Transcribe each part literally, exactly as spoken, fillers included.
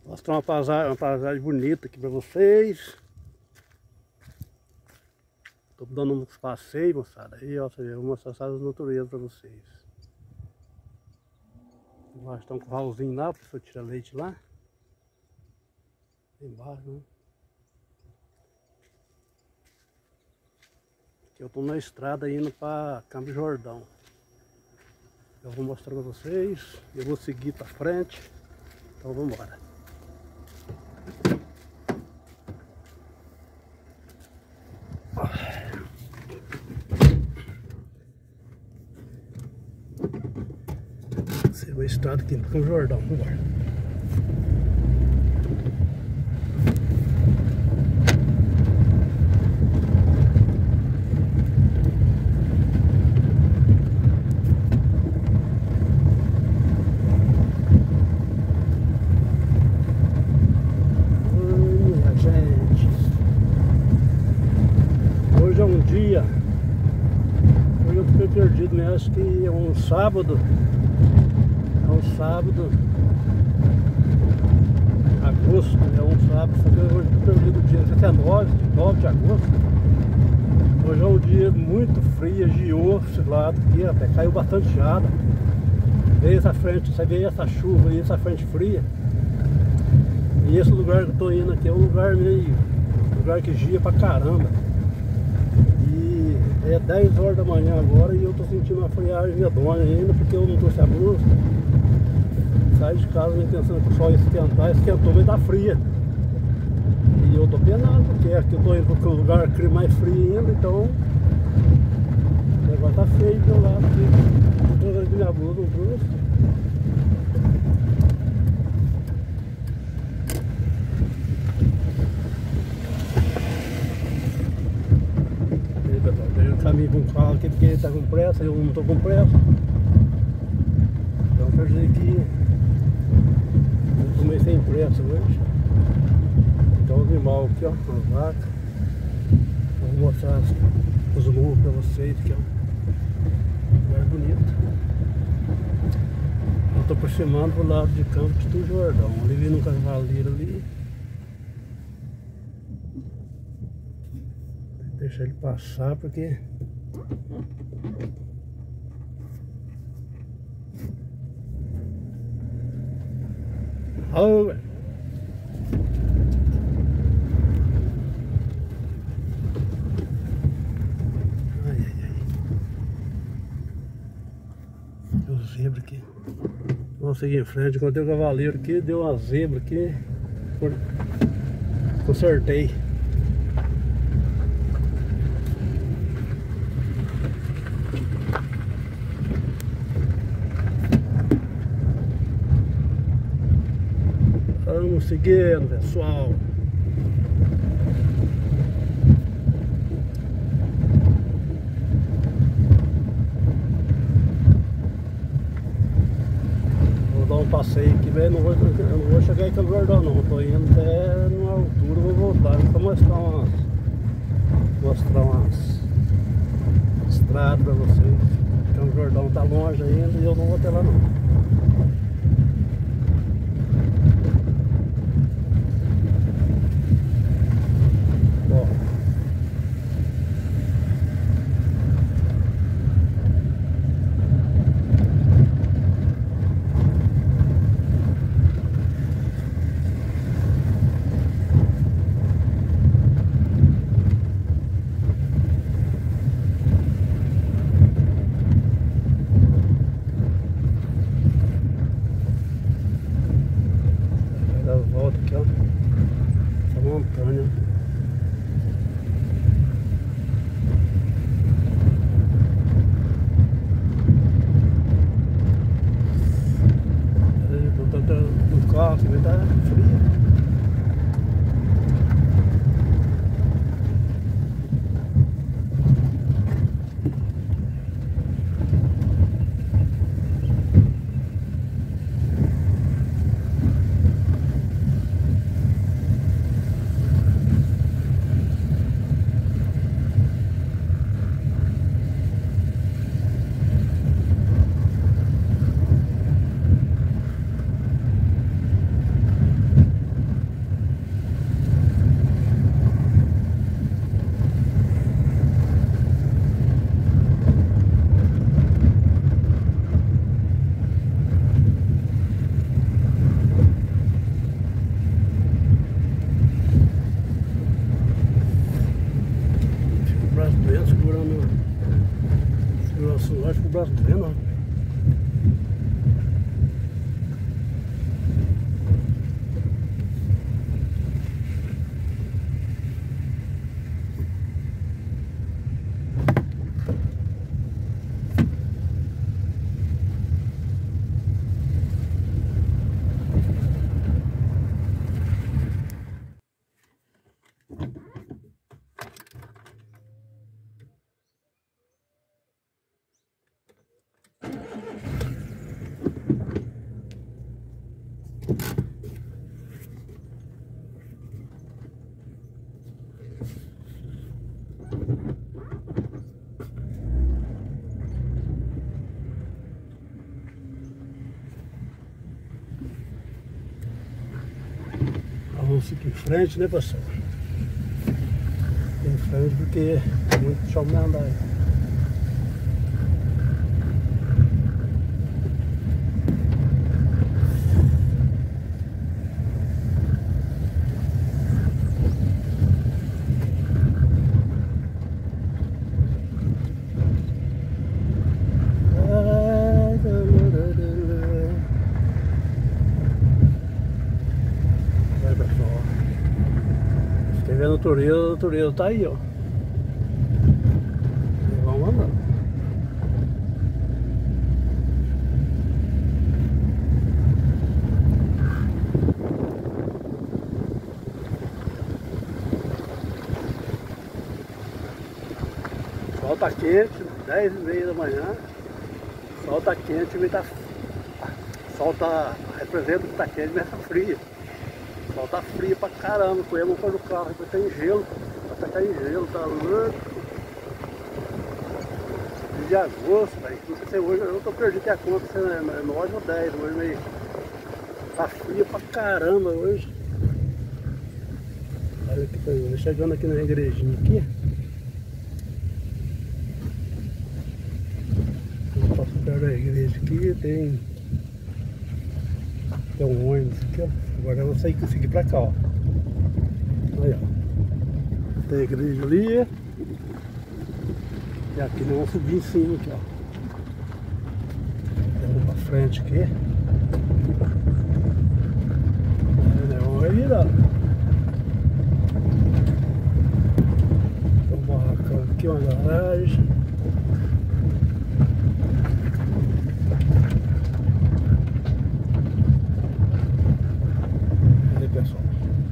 Mostrar uma paisagem, uma paisagem bonita aqui para vocês. Tô dando uns passeios, moçada. Aí, ó, eu vou mostrar essa natureza para vocês. Embaixo tem um curralzinho lá, para eu tirar leite lá. Embaixo, né? Aqui eu tô na estrada indo para Campos do Jordão. Eu vou mostrar para vocês. Eu vou seguir para frente. Então vamos embora. Você vai estrada aqui no Campos do Jordão. Vamos embora. Hoje é um dia, hoje eu fiquei perdido, né? Acho que é um sábado, é um sábado, agosto, é um sábado, só que hoje eu fiquei perdido o dia, até nove, nove de agosto. Hoje é um dia muito frio, geou esse lado aqui, até caiu bastante geada. Veio essa frente, você vê essa chuva e essa frente fria. E esse lugar que eu tô indo aqui é um lugar meio, lugar que gia pra caramba. É dez horas da manhã agora e eu tô sentindo uma friagem medonha ainda, porque eu não trouxe a blusa. Saí de casa na intenção que o sol ia esquentar, esquentou, mas tá fria. E eu tô penando, porque aqui eu tô indo para o lugar que é mais frio ainda, então o negócio tá feio do meu lado aqui. Tô trazendo minha blusa, não trouxe. Caminho com o carro aqui porque ele está com pressa, eu não estou com pressa. Então quer dizer que eu tomei sem pressa hoje. Então os animais aqui, ó, as vacas. Vou mostrar os morros para vocês, que é um lugar bonito. Eu estou aproximando pro lado de Campos do Jordão. Ali vi um cavaleiro ali. Deixa ele passar porque oh, ai, ai, ai. Deu zebra aqui. Vamos seguir em frente. Encontrei o cavaleiro aqui, deu uma zebra aqui. Consertei. Vamos seguindo, pessoal. Vou dar um passeio aqui, velho. Não vou, eu não vou chegar em Campos do Jordão, não. Estou indo até numa altura, vou voltar. Vou mostrar umas, mostrar umas estradas para vocês. Campos do Jordão está longe ainda e eu não vou até lá, não. negócio vendo. Vamos seguir em frente, né, pessoal? Em frente porque é muito chão pra andar aí. Vendo o Toril, o Toril tá aí, ó. E vamos andando. O sol tá quente, dez e meia da manhã. O sol tá quente, mas tá. O sol tá. Representa que tá quente, mas tá frio. O sol tá frio pra caramba, com ele não foi no carro, depois tá em gelo, vai tacar em gelo, tá louco. De agosto, velho, não sei se é hoje, eu tô perdido até a conta, se é nove ou dez, hoje meio. Tá frio pra caramba hoje. Olha aqui, tá indo, chegando aqui na igrejinha aqui. Eu passo perto da igreja aqui, tem. Tem um ônibus aqui, ó. Agora eu vou sair seguir pra cá, ó. Aí, ó. Tem a igreja ali. E aqui nós vamos subir em cima aqui, ó. Vamos pra frente aqui. Aí não vai virar. Tem um barracão aqui, uma garagem. Pessoal,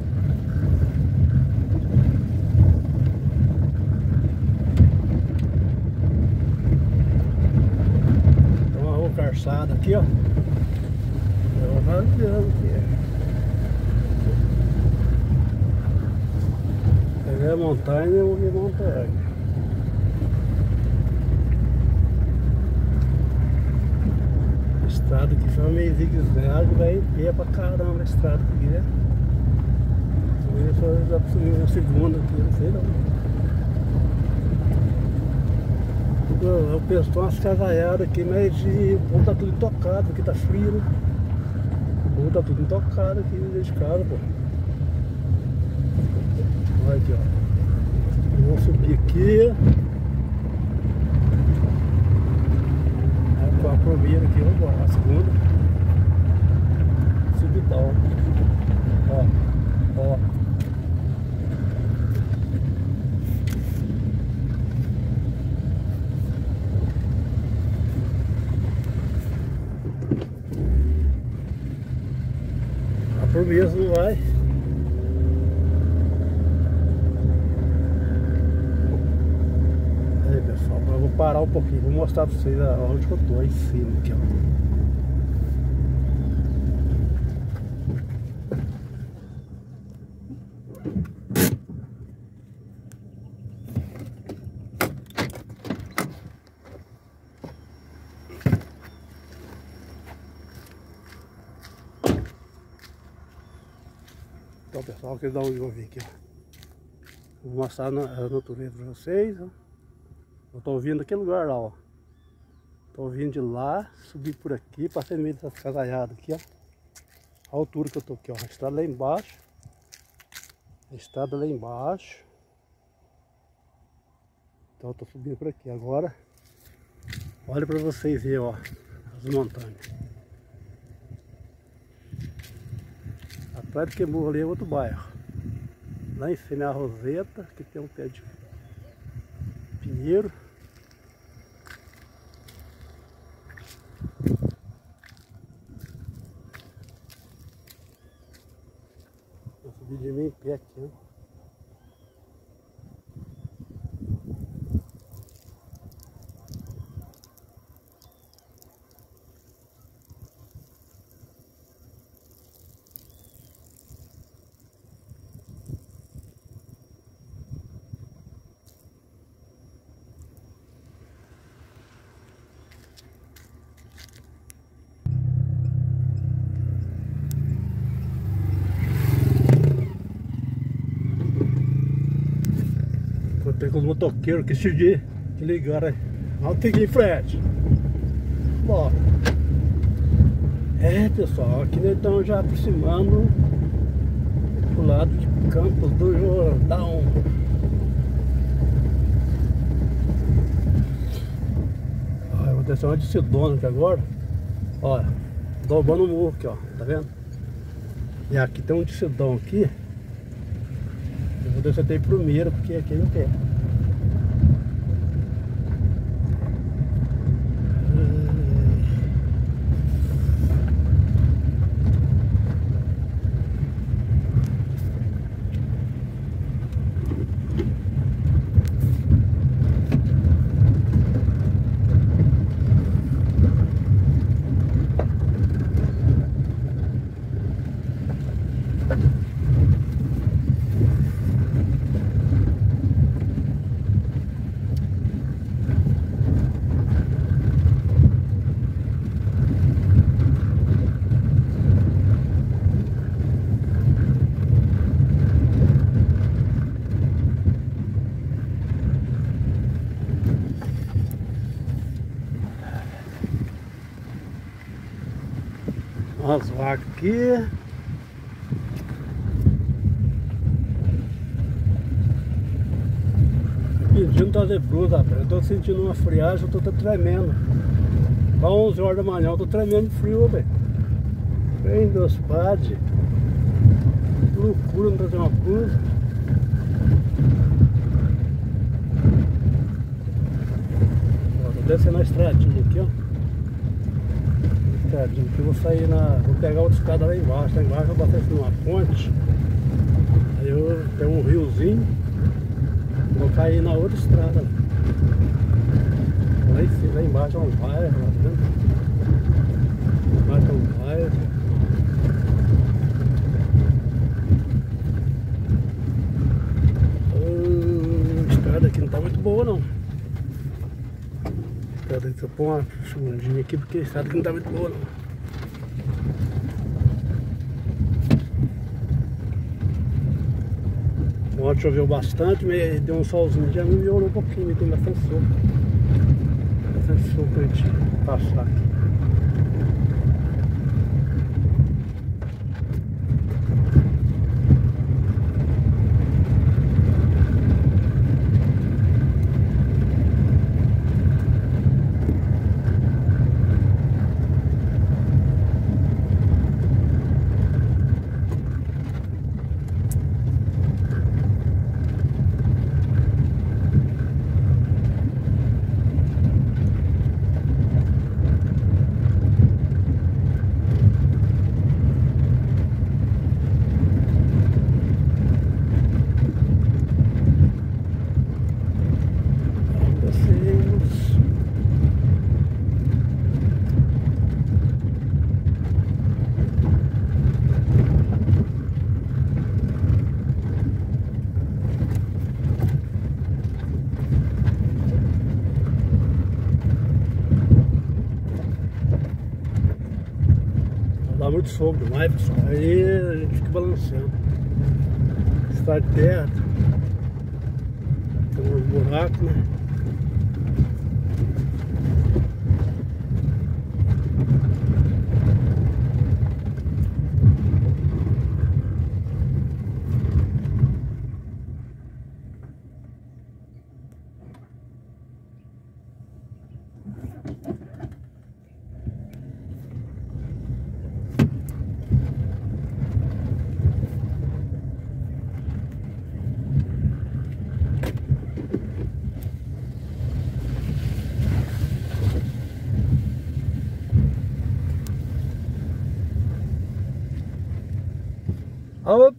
tem uma rua calçada aqui, ó. Eu vou andando aqui. Peguei a montanha e eu vou ver a montanha. A estrada aqui foi meio zigue-zague, vai em pé pra caramba a estrada aqui, né? Eu só já subir uma segunda aqui, não sei não. Eu penso, tem umas casaiadas aqui, mas de, o povo tá tudo intocado, aqui tá frio, né? O povo tá tudo intocado aqui dentro de casa, pô. Olha aqui, ó. Vamos subir aqui. Aí, a primeira aqui, vamos embora, a segunda. Subidão. Ó, ó. Por mesmo não vai. Aí pessoal, eu vou parar um pouquinho, vou mostrar pra vocês onde que eu tô, aí em cima aqui, ó. Então pessoal, que dá onde eu vou vir aqui, ó. Vou mostrar a natureza pra vocês, ó. Eu tô vindo daquele lugar lá, ó. Tô vindo de lá, subi por aqui, passei no meio dessas casaiadas aqui, ó. A altura que eu tô aqui, ó. A estrada lá embaixo. A estrada lá embaixo. Então eu tô subindo por aqui agora. Olha para vocês verem, ó, as montanhas. Atrás do Quemurro ali é outro bairro. Lá em cima é a Roseta, que tem um pé de pinheiro. Vou subir de mim em pé aqui, ó. Encontrei com os motoqueiros que esse dia que ligaram aí. Alto aqui, Fred. Bora. É, pessoal, aqui nós estamos já aproximando pro lado de Campos do Jordão. Ó, eu vou descer uma de Sidônia aqui agora. Olha, dobrando o morro aqui, ó. Tá vendo? E aqui tem um de Sidão aqui. Eu vou descer até primeiro, porque aqui não tem. Umas vacas aqui. Pedindo trazer blusa, rapaz. Eu tô sentindo uma friagem, eu tô, tô tremendo. Há onze horas da manhã, eu tô tremendo de frio, velho. Bem dos padres. Que loucura não trazer uma blusa. Ó, tô descendo a estradinha aqui, ó. Estradinha aqui, eu vou sair na. Vou pegar outra escada lá embaixo. Lá embaixo eu vou bater numa ponte. Aí eu tenho um riozinho. Vou cair na outra estrada. Lá, em cima, lá embaixo é um bairro, lá, tá vendo? Embaixo é um bairro. A estrada aqui não tá muito boa não. A estrada aqui, eu pôr uma segundinha aqui porque a estrada aqui não tá muito boa não. Ontem choveu bastante, mas deu um solzinho, já melhorou um pouquinho, tem bastante soco. Bastante soco pra gente passar aqui. Dá muito soco demais, pessoal. Aí a gente fica balançando. Está de terra. Tem uns buracos, né? Alô?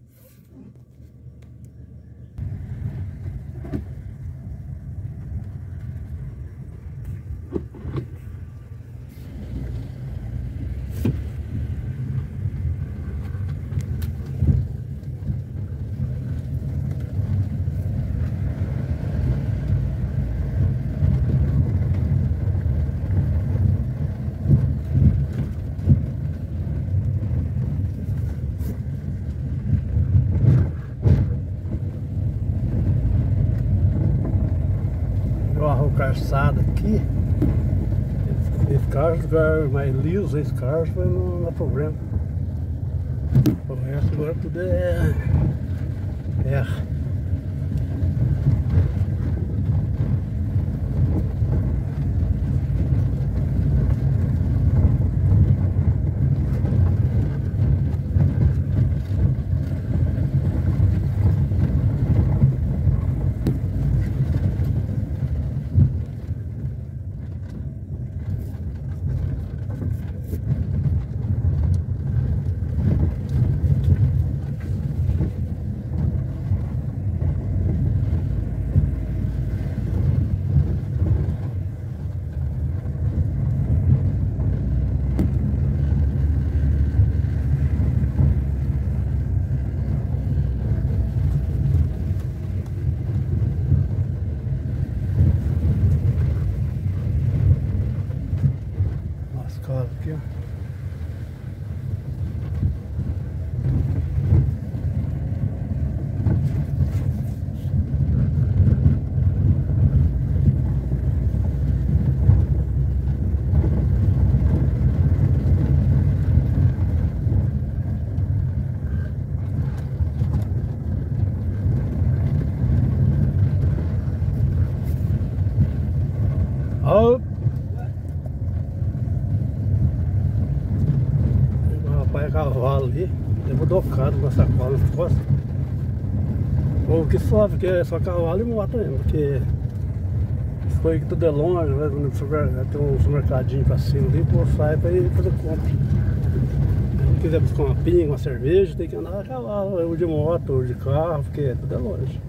Calçada aqui, esse carro, lugar mais liso, esse carro foi não dá problema. O resto agora tudo é terra. Aqui, ó. Oh. Rapaz, cavalo ali, demodocado com a sacola nas costas. Ou que sofre, que é só cavalo e moto ainda, porque se for que tudo é longe, vai no supermercado, tem um supermercadinho pra cima ali, pô, sai pra ir fazer compra. Se quiser buscar uma pinga, uma cerveja, tem que andar a cavalo, ou de moto, ou de carro, porque tudo é longe.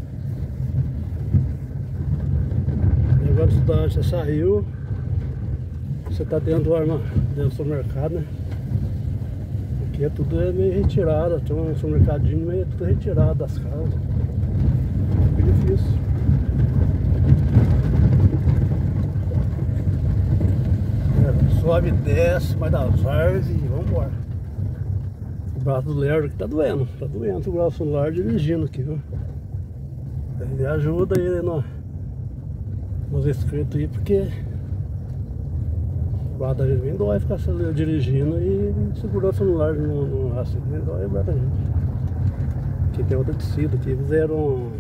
E agora o estudante você saiu, você tá dentro do arma, dentro do supermercado, né? Aqui é tudo é meio retirado, tem um supermercadinho meio tudo retirado das casas. Fica difícil. É, sobe e desce, vai das árvores e vamos embora. O braço do Lerdo aqui tá doendo, tá doendo o braço do Lerdo dirigindo aqui, viu? Ele ajuda ele no, nos inscritos aí, porque o braço da gente vem dói ficar dirigindo e segurando o celular no, no acidente, dói o braço da gente. Aqui tem outra descida, aqui fizeram um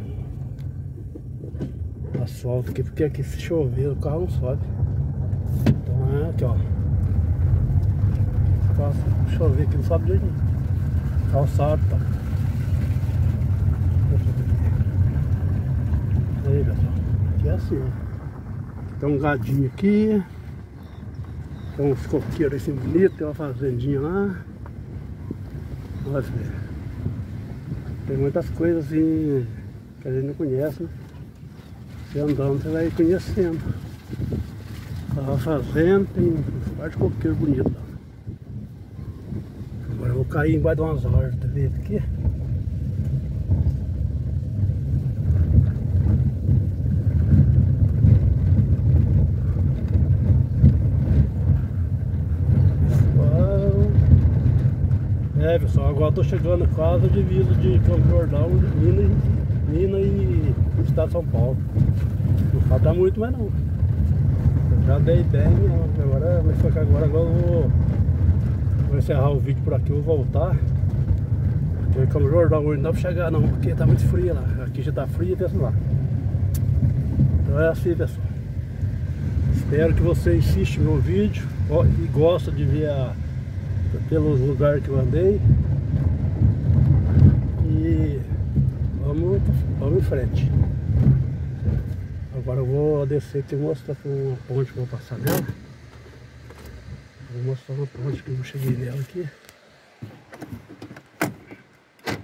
asfalto aqui, porque aqui se chover o carro não sobe. Então é aqui, ó. Se chover aqui não sobe de jeito nenhum. Calçado, tá. Aí, pessoal, aqui é assim, ó. Tem um gadinho aqui. Tem uns coqueiros assim bonitos, tem uma fazendinha lá. Olha ver. Tem muitas coisas assim que a gente não conhece, né? Você andando, você vai conhecendo. A fazenda tem parte de coqueiro bonito. Agora eu vou cair embaixo de umas árvores, tá vendo aqui? É, pessoal, agora eu tô chegando quase a divisa de Campos do Jordão, Minas, Minas e o estado de São Paulo. Não falta muito mais não. Eu já dei bem, agora, mas só que agora, agora eu vou, vou encerrar o vídeo por aqui, vou voltar. Porque Campos do Jordão hoje não dá pra chegar não, porque tá muito frio lá. Aqui já tá frio e desce lá. Então é assim, pessoal. Espero que você assista o meu vídeo e gosta de ver a pelos lugares que eu andei. E vamos, vamos em frente. Agora eu vou descer aqui e mostrar uma ponte que eu vou passar nela. Vou mostrar uma ponte que eu cheguei nela aqui.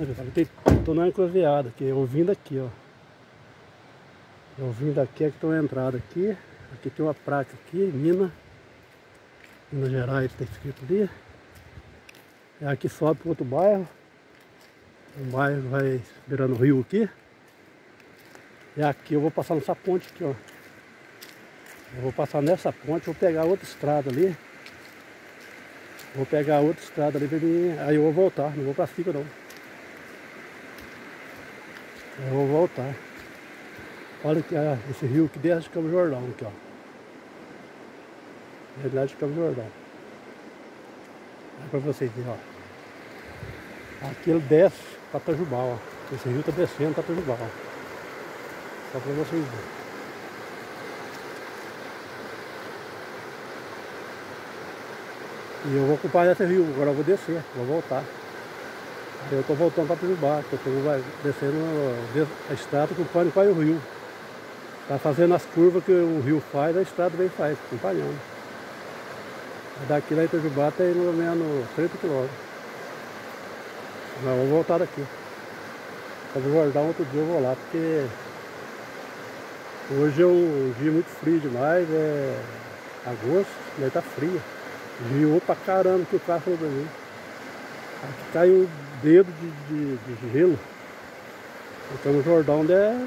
Estou na encruzilhada aqui, eu vim daqui, ó. Eu vim daqui, aqui tem uma entrada aqui. Aqui tem uma placa aqui, Minas. Minas Gerais está escrito ali. É aqui sobe para outro bairro. Um bairro vai virando o rio aqui. E aqui eu vou passar nessa ponte aqui, ó. Eu vou passar nessa ponte, vou pegar outra estrada ali. Vou pegar outra estrada ali pra mim. Aí eu vou voltar, não vou pra cima não. Eu vou voltar. Olha que ah, esse rio que desce de Campos do Jordão aqui, ó. Ele lá de Campos do Jordão. Olha pra vocês verem, ó. Aqui ele desce pra Itajubá, ó. Esse rio tá descendo pra Itajubá, ó. Só pra vocês verem. E eu vou ocupar esse rio, agora eu vou descer, vou voltar. Eu tô voltando para Itajubá, que eu tô descendo a estrada acompanhando quase o rio. Tá fazendo as curvas que o rio faz, a estrada vem faz, acompanhando. Daqui lá em Itajubá tem mais ou menos trinta quilômetros. Mas eu vou voltar daqui. Campos do Jordão, outro dia eu vou lá, porque hoje é um dia muito frio demais, é agosto, daí tá frio. Geou pra caramba que o carro falou pra mim. Aqui caiu um dedo de, de, de gelo. Então o Jordão deve,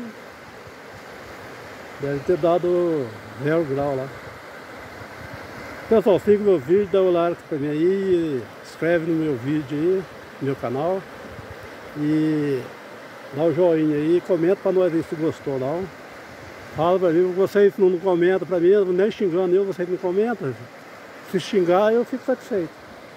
deve ter dado zero grau lá. Pessoal, siga o meu vídeo, dá o like pra mim aí, inscreve no meu vídeo aí, no meu canal. E dá o joinha aí, comenta pra nós ver se gostou não. Fala pra mim, vocês não comentam pra mim, nem xingando eu, vocês não comentam. Se xingar, eu fico satisfeito.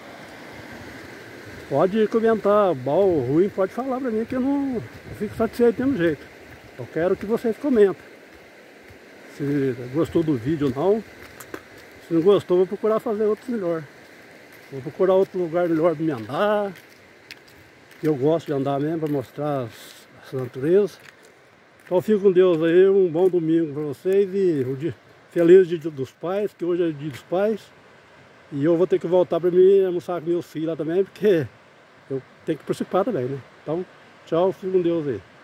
Pode comentar, bom ou ruim, pode falar pra mim que eu não eu fico satisfeito do mesmo jeito. Eu quero que vocês comentem. Se gostou do vídeo ou não. Se não gostou, vou procurar fazer outro melhor. Vou procurar outro lugar melhor para me andar. Eu gosto de andar mesmo, para mostrar as, as naturezas. Então fico com Deus aí, um bom domingo para vocês e o dia, feliz dia dos pais, que hoje é dia dos pais. E eu vou ter que voltar para mim almoçar com meus filhos lá também, porque eu tenho que participar também, né? Então, tchau, fico com Deus aí.